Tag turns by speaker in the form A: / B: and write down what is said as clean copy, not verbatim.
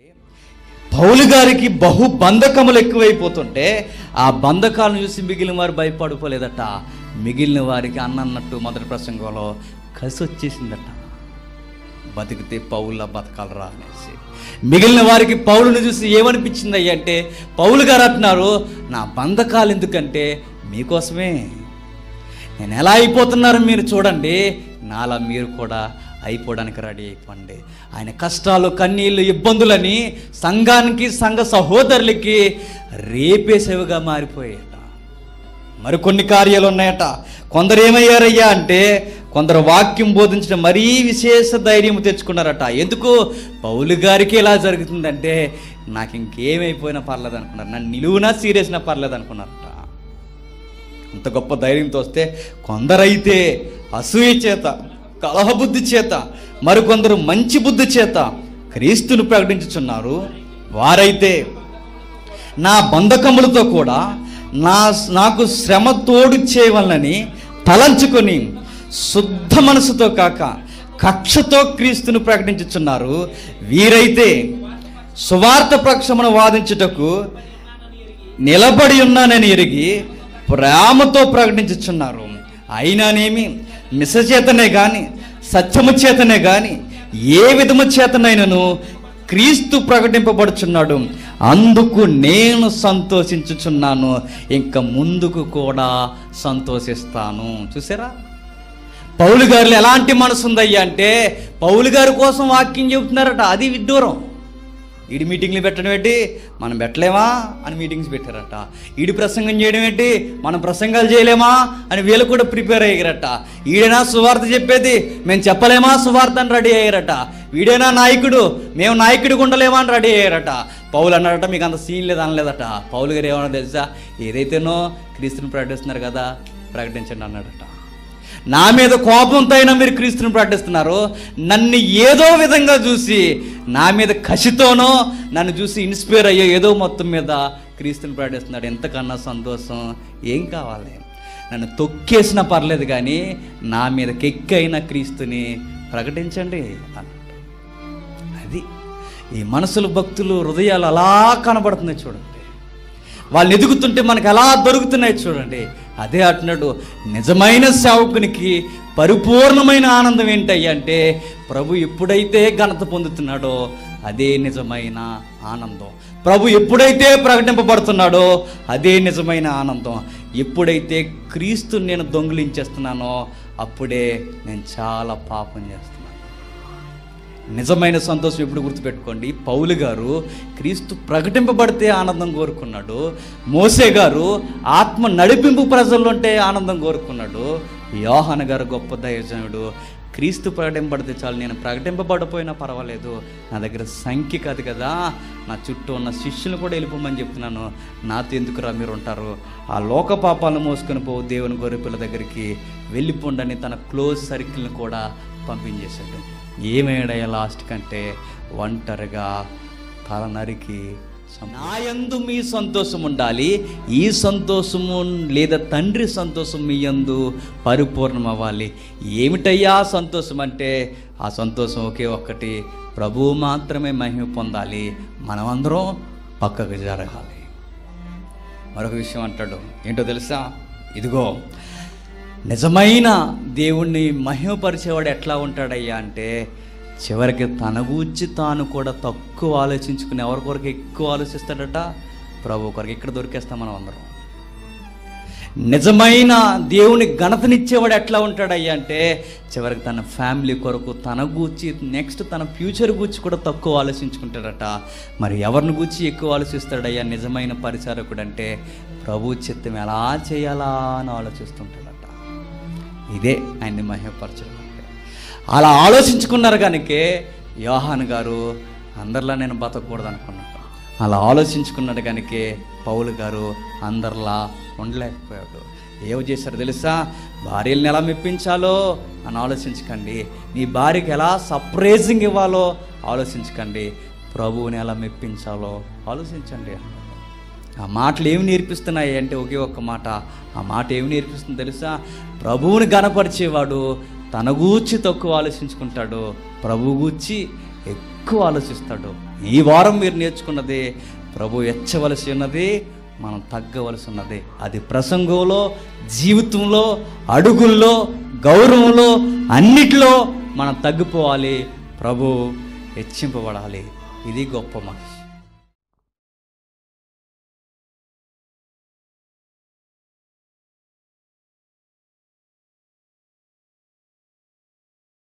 A: పౌలు గారికి బహు బంధకములు ఎక్కువైపోతుంటే ఆ బంధకాలను చూసి మిగిలిన వారు భయపడిపోలేదట. మిగిలిన వారికి అన్నట్టు మొదటి ప్రసంగంలో కసి వచ్చేసిందట. బతికితే పౌల బతకాలరా అనేసి. మిగిలిన వారికి పౌలుని చూసి ఏమనిపించింది అంటే, పౌలు గారు అంటున్నారు, నా బంధకాలు ఎందుకంటే మీకోసమే. నేను ఎలా అయిపోతున్నారో మీరు చూడండి, నాలా మీరు కూడా అయిపోవడానికి రెడీ అయిపోండి. ఆయన కష్టాలు, కన్నీళ్ళు, ఇబ్బందులని సంఘానికి, సంఘ సహోదరులకి రేపేసేవిగా మారిపోయాయట. మరికొన్ని కార్యాలు ఉన్నాయట. కొందరు ఏమయ్యారయ్యా అంటే, కొందరు వాక్యం బోధించడం మరీ విశేష ధైర్యం తెచ్చుకున్నారట. ఎందుకు? పౌలు గారికి ఎలా జరుగుతుందంటే, నాకు ఇంకేమైపోయినా పర్లేదు అనుకున్నారు, నన్ను నిలువునా సీరియస్నా పర్లేదు అనుకున్నారట. అంత గొప్ప ధైర్యంతో వస్తే, కొందరైతే అసూయ చేత, కలహబుద్ధి చేత, మరికొందరు మంచి బుద్ధి చేత క్రీస్తును ప్రకటించుచున్నారు. వారైతే నా బంధకములతో కూడా నాకు శ్రమ తోడు చేయవలనని తలంచుకొని శుద్ధ మనసుతో కాక కక్షతో క్రీస్తును ప్రకటించుచున్నారు. వీరైతే సువార్త పక్షమును వాదించుటకు నిలబడి ఉన్నానని ఎరిగి ప్రేమతో ప్రకటించుచున్నారు. అయినానేమి మిసచేతనే కానీ, సత్యము చేతనే కానీ, ఏ విధము చేతనైనను క్రీస్తు ప్రకటింపబడుచున్నాడు, అందుకు నేను సంతోషించుచున్నాను, ఇంకా ముందుకు కూడా సంతోషిస్తాను. చూసారా, పౌలు గారిలో ఎలాంటి మనసు ఉందయ్యా అంటే, పౌలు గారి కోసం వాక్యం చెబుతున్నారట. అది విడ్డూరం. ఈడి మీటింగ్లు పెట్టడం ఏంటి, మనం పెట్టలేమా అని మీటింగ్స్ పెట్టారట. ఈడి ప్రసంగం చేయడం ఏంటి, మనం ప్రసంగాలు చేయలేమా అని వీళ్ళు కూడా ప్రిపేర్ అయ్యారట. ఈడైనా సువార్త చెప్పేది, మేము చెప్పలేమా సువార్త అని రెడీ అయ్యారట. వీడైనా నాయకుడు, మేము నాయకుడికి ఉండలేమా అని రెడీ అయ్యారట. పౌలు అన్నారట, మీకు అంత సీన్ లేదు అనలేదట. పౌలు గారు ఏమన్నా తెలుసా, ఏదైతేనో క్రీస్తుని ప్రకటిస్తున్నారు కదా, ప్రకటించండి అన్నాడట. నా మీద కోపంతో అయినా మీరు క్రీస్తుని ప్రకటిస్తున్నారు, నన్ను ఏదో విధంగా చూసి, నా మీద కసితోనో నన్ను చూసి ఇన్స్పైర్ అయ్యో ఏదో మొత్తం మీద క్రీస్తుని ప్రకటిస్తున్నాడు. ఎంతకన్నా సంతోషం ఏం కావాలి? నన్ను తొక్కేసినా పర్లేదు కానీ నా మీద కెక్కైన క్రీస్తుని ప్రకటించండి అన్నాడు. అది ఈ మనసులు, భక్తులు, హృదయాలు అలా కనబడుతున్నాయి చూడండి. వాళ్ళు ఎదుగుతుంటే మనకు ఎలా దొరుకుతున్నాయి చూడండి. అదే అంటున్నాడు, నిజమైన సేవకునికి పరిపూర్ణమైన ఆనందం ఏంటయ్యా అంటే, ప్రభు ఎప్పుడైతే ఘనత పొందుతున్నాడో అదే నిజమైన ఆనందం. ప్రభు ఎప్పుడైతే ప్రకటింపబడుతున్నాడో అదే నిజమైన ఆనందం. ఎప్పుడైతే క్రీస్తుని నేను దొంగిలించేస్తున్నానో అప్పుడే నేను చాలా పాపం చేస్తున్నాను. నిజమైన సంతోషం ఎప్పుడు గుర్తుపెట్టుకోండి, పౌలు గారు క్రీస్తు ప్రకటింపబడితే ఆనందం కోరుకున్నాడు. మోసే గారు ఆత్మ నడిపింపు ప్రజల్లో ఉంటే ఆనందం కోరుకున్నాడు. యోహాను గారు గొప్ప దైవజనుడు, క్రీస్తు ప్రకటింపబడితే చాలు, నేను ప్రకటింపబడిపోయినా పర్వాలేదు, నా దగ్గర సంఖ్య కాదు కదా, నా చుట్టూ ఉన్న శిష్యులు కూడా వెళ్ళిపోమని చెప్తున్నాను, నాతో ఎందుకురా మీరు ఉంటారు, ఆ లోక పాపాలను మోసుకొని పోవు దేవుని గొర్రెపిల్ల దగ్గరికి వెళ్ళిపోండని తన క్లోజ్ సర్కిల్ని కూడా పంపించేశాడు. ఏమేడయ్యా లాస్ట్ కంటే, ఒంటరిగా తల నరికి, నా యందు మీ సంతోషం ఉండాలి, ఈ సంతోషము లేదా తండ్రి సంతోషం మీ యందు పరిపూర్ణం అవ్వాలి. ఏమిటయ్యా సంతోషం అంటే, ఆ సంతోషం ఒకే ఒక్కటి, ప్రభువు మాత్రమే మహిమ పొందాలి, మనమందరం పక్కకు జరగాలి. మరొక విషయం అంటాడు, ఏంటో తెలుసా, ఇదిగో నిజమైన దేవుణ్ణి మహిమపరిచేవాడు ఎట్లా ఉంటాడయ్యా అంటే, చివరికి తన గూర్చి తాను కూడా తక్కువ ఆలోచించుకుని ఎవరి కొరకు ఎక్కువ ఆలోచిస్తాడట, ప్రభు కొరకు. ఇక్కడ దొరికేస్తాం మనం అందరం. నిజమైన దేవుని ఘనతనిచ్చేవాడు ఎట్లా ఉంటాడయ్యా అంటే, చివరికి తన ఫ్యామిలీ కొరకు, తన గూర్చి, నెక్స్ట్ తన ఫ్యూచర్ గూర్చి కూడా తక్కువ ఆలోచించుకుంటాడట. మరి ఎవరిని గూర్చి ఎక్కువ ఆలోచిస్తాడయ్యా నిజమైన పరిచారకుడు అంటే, ప్రభు చిత్తం ఎలా చేయాలా అని ఆలోచిస్తుంటాడట. ఇదే ఆయన్ని మహిమపరచడం అంటే. అలా ఆలోచించుకున్నారు కనుకే యోహాను గారు అందరిలా నేను బతకూడదు అనుకున్నాడు. అలా ఆలోచించుకున్నాడు కనుకే పౌలు గారు అందరిలా ఉండలేకపోయాడు. ఏమి చేశారు తెలుసా, భార్యలను ఎలా మెప్పించాలో అని ఆలోచించకండి, నీ భార్యకి ఎలా సర్ప్రైజింగ్ ఇవ్వాలో ఆలోచించకండి, ప్రభువుని ఎలా మెప్పించాలో ఆలోచించండి. ఆ మాటలు ఏమి నేర్పిస్తున్నాయి అంటే, ఒకే ఒక్క మాట, ఆ మాట ఏమి నేర్పిస్తుంది తెలుసా, ప్రభువుని గణపరిచేవాడు తన గూర్చి తక్కువ ఆలోచించుకుంటాడు, ప్రభు గూర్చి ఎక్కువ ఆలోచిస్తాడు. ఈ వారం మీరు నేర్చుకున్నది, ప్రభు హెచ్చవలసి ఉన్నది, మనం తగ్గవలసి ఉన్నది. అది ప్రసంగంలో, జీవితంలో, అడుగుల్లో, గౌరవంలో, అన్నిటిలో మనం తగ్గిపోవాలి. ప్రభు హెచ్చింపబడాలి. ఇది గొప్ప మనిషి.